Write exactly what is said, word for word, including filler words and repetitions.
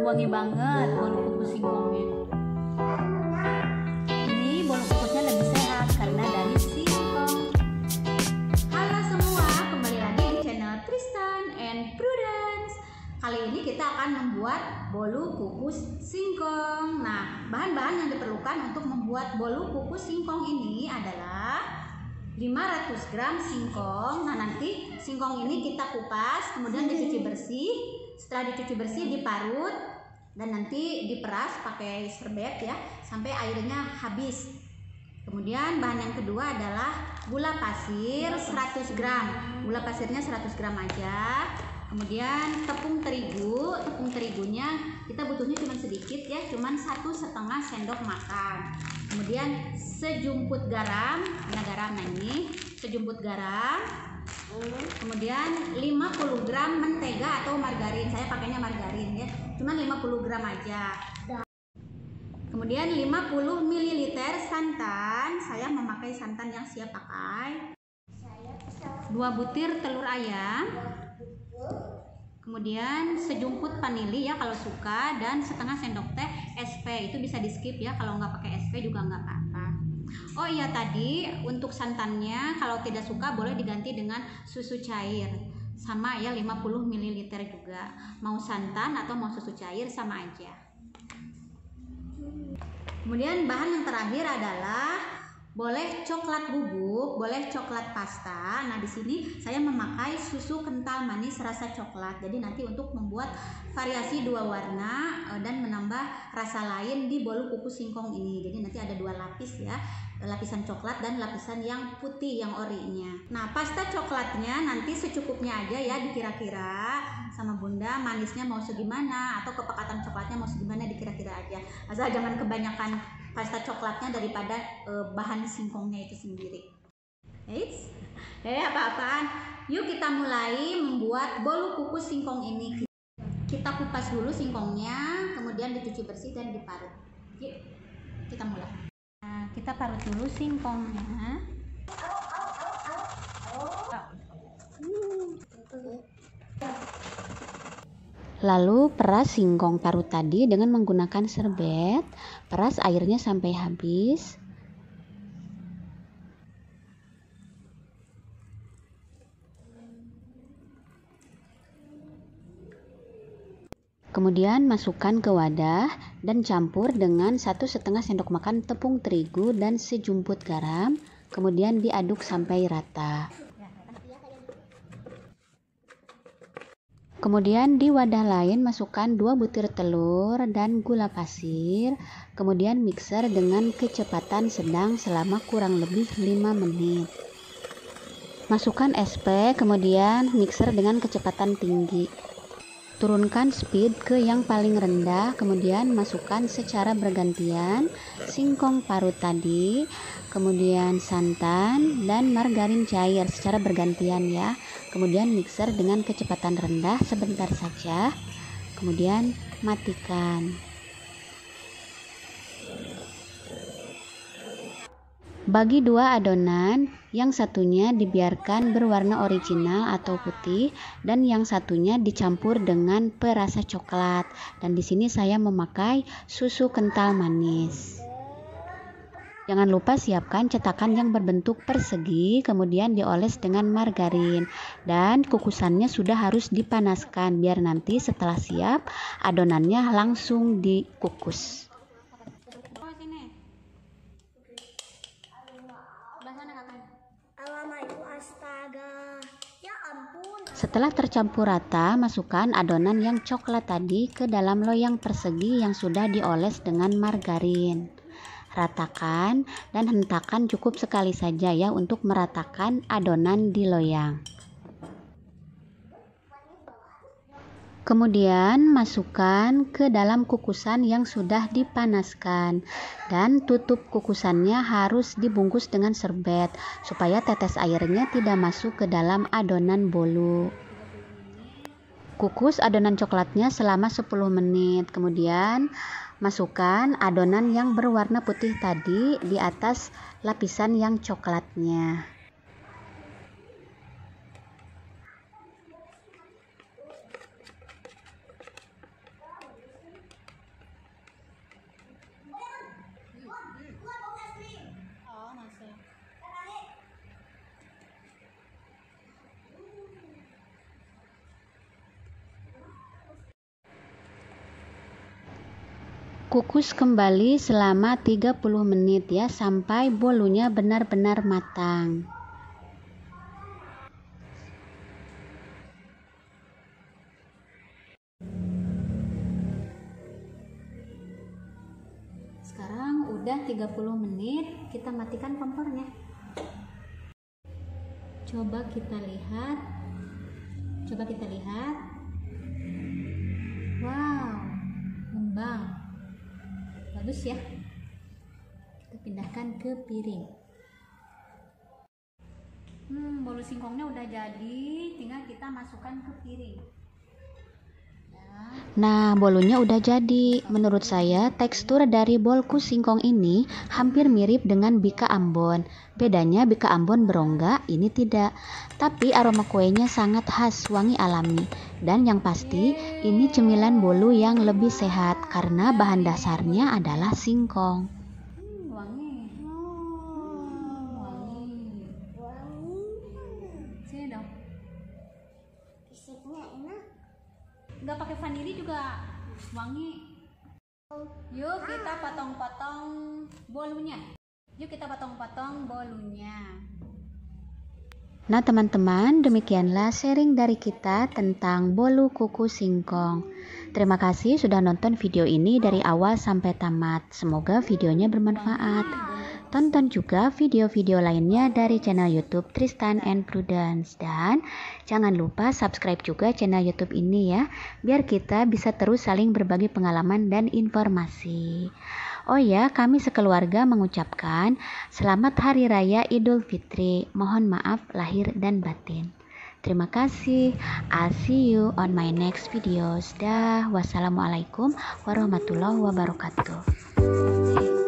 wangi banget bolu kukus singkongnya. Ini bolu kukusnya lebih sehat karena dari singkong. Halo semua, kembali lagi di channel Tristan and Prudence. Kali ini kita akan membuat bolu kukus singkong. Nah, bahan-bahan yang diperlukan untuk membuat bolu kukus singkong ini adalah lima ratus gram singkong. Nah, nanti singkong ini kita kupas, kemudian dicuci bersih. Setelah dicuci bersih, diparut dan nanti diperas pakai serbet ya sampai airnya habis. Kemudian bahan yang kedua adalah gula pasir seratus gram. Gula pasirnya seratus gram aja. Kemudian tepung terigu. Tepung terigunya kita butuhnya cuma sedikit ya, cuma satu setengah sendok makan. Kemudian sejumput garam, nah garam nah ini sejumput garam. Kemudian lima puluh gram mentega atau margarin, saya pakainya margarin ya, cuma lima puluh gram aja. Kemudian lima puluh mililiter santan, saya memakai santan yang siap pakai. Dua butir telur ayam. Kemudian sejumput vanili ya kalau suka, dan setengah sendok teh S P. Itu bisa di skip ya, kalau nggak pakai S P juga nggak apa-apa. Oh iya, tadi untuk santannya kalau tidak suka boleh diganti dengan susu cair. Sama ya, lima puluh mililiter juga. Mau santan atau mau susu cair sama aja. Kemudian bahan yang terakhir adalah boleh coklat bubuk, boleh coklat pasta. Nah, di sini saya memakai susu kental manis rasa coklat. Jadi nanti untuk membuat variasi dua warna dan menambah rasa lain di bolu kukus singkong ini. Jadi nanti ada dua lapis ya, lapisan coklat dan lapisan yang putih yang orinya. Nah, pasta coklatnya nanti secukupnya aja ya, dikira-kira sama bunda manisnya mau segimana atau kepekatan coklatnya mau segimana, dikira-kira aja. Asal jangan kebanyakan pasta coklatnya daripada e, bahan singkongnya itu sendiri. Eits, eh apa-apaan? Yuk kita mulai membuat bolu kukus singkong ini. Kita kupas dulu singkongnya, kemudian dicuci bersih dan diparut. Yuk, kita mulai. Nah, kita parut dulu singkongnya. Lalu peras singkong parut tadi dengan menggunakan serbet. Peras airnya sampai habis. Kemudian masukkan ke wadah dan campur dengan satu setengah sendok makan tepung terigu dan sejumput garam. Kemudian diaduk sampai rata. Kemudian di wadah lain masukkan dua butir telur dan gula pasir. Kemudian mixer dengan kecepatan sedang selama kurang lebih lima menit. Masukkan es pe, kemudian mixer dengan kecepatan tinggi. Turunkan speed ke yang paling rendah, kemudian masukkan secara bergantian singkong parut tadi, kemudian santan dan margarin cair secara bergantian ya. Kemudian mixer dengan kecepatan rendah sebentar saja, kemudian matikan. Bagi dua adonan, yang satunya dibiarkan berwarna original atau putih dan yang satunya dicampur dengan perasa coklat. Dan di sini saya memakai susu kental manis. Jangan lupa siapkan cetakan yang berbentuk persegi, kemudian dioles dengan margarin. Dan kukusannya sudah harus dipanaskan biar nanti setelah siap adonannya langsung dikukus. Setelah tercampur rata, masukkan adonan yang coklat tadi ke dalam loyang persegi yang sudah dioles dengan margarin. Ratakan dan hentakan cukup sekali saja ya untuk meratakan adonan di loyang. Kemudian masukkan ke dalam kukusan yang sudah dipanaskan dan tutup kukusannya harus dibungkus dengan serbet supaya tetes airnya tidak masuk ke dalam adonan bolu. Kukus adonan coklatnya selama sepuluh menit. Kemudian masukkan adonan yang berwarna putih tadi di atas lapisan yang coklatnya. Kukus kembali selama tiga puluh menit ya, sampai bolunya benar-benar matang. Sekarang udah tiga puluh menit, kita matikan kompornya. Coba kita lihat. Coba kita lihat. Wow, ngembang. Bagus ya. Kita pindahkan ke piring. Hmm, bolu singkongnya udah jadi, tinggal kita masukkan ke piring. Nah, bolunya udah jadi. Menurut saya, tekstur dari bolku singkong ini hampir mirip dengan bika Ambon. Bedanya bika Ambon berongga, ini tidak. Tapi aroma kuenya sangat khas, wangi alami. Dan yang pasti, ini cemilan bolu yang lebih sehat karena bahan dasarnya adalah singkong. Hmm, wangi. Hmm, wangi. Sini dong. Resepnya enak. Nggak pakai vanili juga wangi. Yuk kita potong-potong bolunya. Yuk kita potong-potong bolunya. Nah teman-teman, demikianlah sharing dari kita tentang bolu kukus singkong. Terima kasih sudah nonton video ini dari awal sampai tamat. Semoga videonya bermanfaat. Tonton juga video-video lainnya dari channel YouTube Tristan and Prudence. Dan jangan lupa subscribe juga channel YouTube ini ya, biar kita bisa terus saling berbagi pengalaman dan informasi. Oh ya, kami sekeluarga mengucapkan Selamat Hari Raya Idul Fitri. Mohon maaf lahir dan batin. Terima kasih. I'll see you on my next videos. Dah, wassalamualaikum warahmatullahi wabarakatuh.